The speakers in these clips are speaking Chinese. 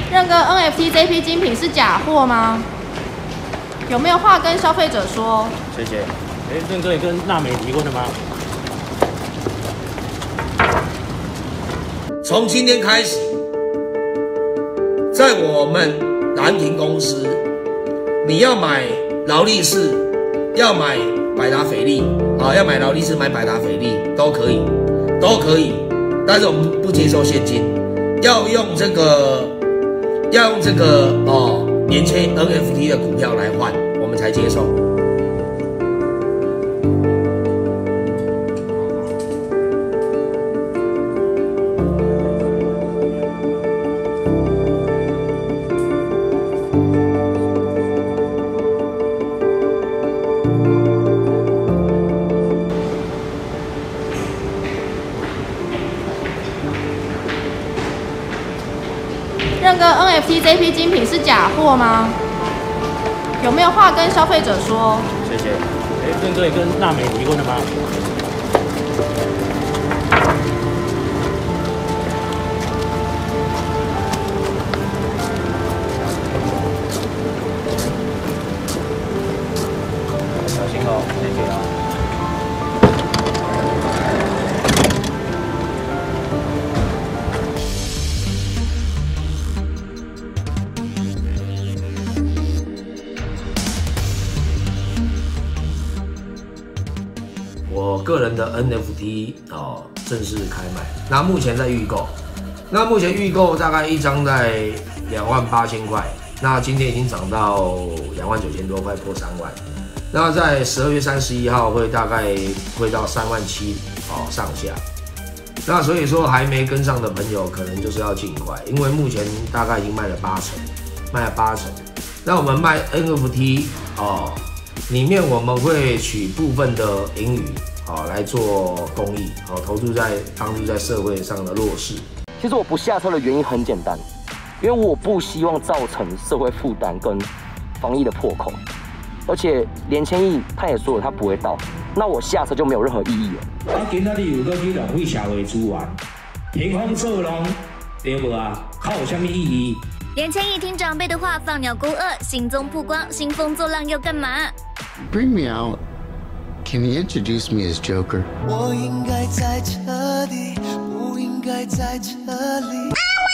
认哥 NFT 这批精品是假货吗？有没有话跟消费者说？ 谢谢。认哥，你跟娜美离婚了吗？ 从今天开始，在我们蓝屏公司，你要买劳力士，要买百达翡丽啊，要买劳力士买百达翡丽都可以，但是我们不接受现金，要用这个年签 NFT 的股票来换，我们才接受。 认哥 NFT 这批精品是假货吗？有没有话跟消费者说？ 谢谢。认哥，你跟娜美离婚了吗？小心哦，谢谢啊。 我个人的 NFT 正式开卖，那目前在预购，大概一张在28000块，那今天已经涨到29000多块，破3万。那在12月31号大概会到3万7上下。那所以说还没跟上的朋友，可能就是要尽快，因为目前大概已经卖了8成。那我们卖 NFT 里面我们会取部分的盈余来做公益，帮助在社会上的弱势。 其实我不下车的原因很简单，因为我不希望造成社会负担跟防疫的破口，而且连千亿他也说了他不会到，那我下车就没有任何意义了。 今仔日有搁去浪费社会资源，凭空做人，对无啊？靠有什么意义？ 连千亿听长辈的话，放鸟勾二，行踪曝光，兴风作浪要干嘛 ？Bring me out. Can you introduce me as Joker? 我应该在这里，不应该在这里。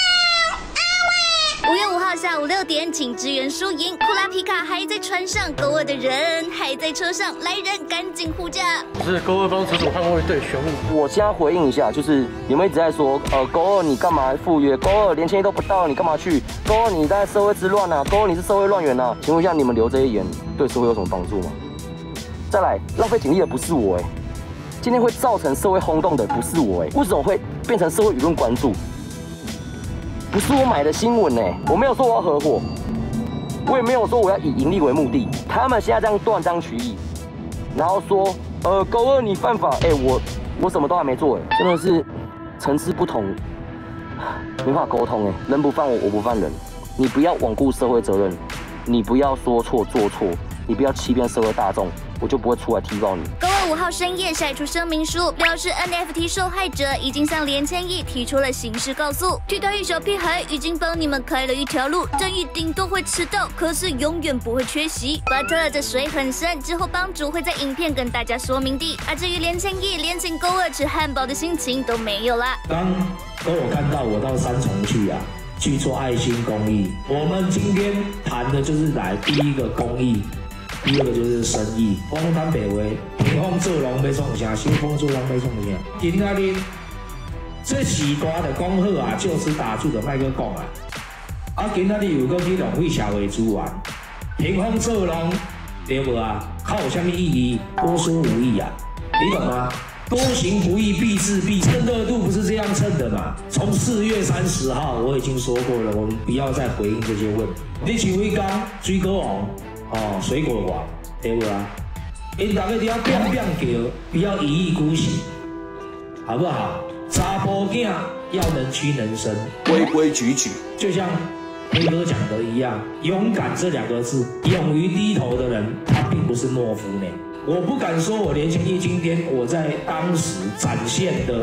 5月5号下午6点，请支援输赢。库拉皮卡还在船上，勾二的人还在车上，来人赶紧护驾！ 是勾二帮直属捍卫队玄武。 我现在回应一下，就是你们一直在说，勾二你干嘛赴约？勾二连千亿都不到，你干嘛去？勾二你在社会之乱啊！勾二你是社会乱源啊！请问一下，你们留这些言对社会有什么帮助吗？再来，浪费警力的不是我今天会造成社会轰动的不是我为什么会变成社会舆论关注？不是我买的新闻我没有说我要合伙，我也没有说我要以盈利为目的。他们现在这样断章取义，然后说勾二你犯法，我什么都还没做真的是层次不同，没办法沟通人不犯我，我不犯人。你不要罔顾社会责任，你不要说错做错，你不要欺骗社会大众，我就不会出来踢爆你。 勾二5号深夜晒出声明书，表示 NFT 受害者已经向连千亿提出了刑事告诉。剃头一小屁孩已经帮你们开了一条路，正义顶多会迟到，可是永远不会缺席。But 这水很深，之后帮主会在影片跟大家说明的。而至于连千亿连请勾二吃汉堡的心情都没有啦。 刚有看到我到三重去做爱心公益。我们今天谈的就是第一个公益。第二个就是生意，风南北为平风做龙要创啥，兴风作浪要创啥。今仔日这时代的讲好就是打住的麦克讲今仔日又搁去浪费社会资源，平风作浪对无靠有什么意义？多说无益你懂吗？多行不义必自毙，蹭热度不是这样蹭的嘛？从4月30号我已经说过了，我们不要再回应这些问题。你像伟刚、水果王。水果王对不因大家都要变叫，不要一意孤行，好不好？查甫囝要能屈能伸，规规矩矩，就像黑哥讲的一样，勇敢这2个字，勇于低头的人，他并不是懦夫呢。我不敢说我连千亿今天我在当时展现的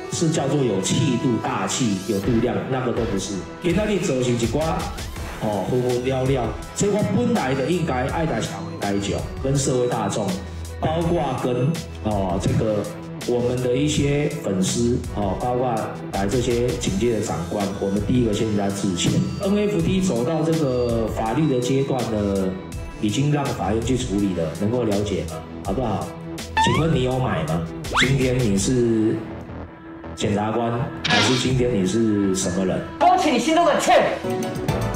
是叫做有气度、大气、有度量，那个都不是。今仔日做是一寡混混了了，所以我本来的应该爱戴社会该讲，跟社会大众，包括跟这个我们的一些粉丝包括来这些警界的长官，我们第一个先跟他致歉。NFT 走到这个法律的阶段呢，已经让法院去处理了，能够了解吗？好不好？请问你有买吗？今天你是检察官，还是今天你是什么人？ 勾起你心中的歉。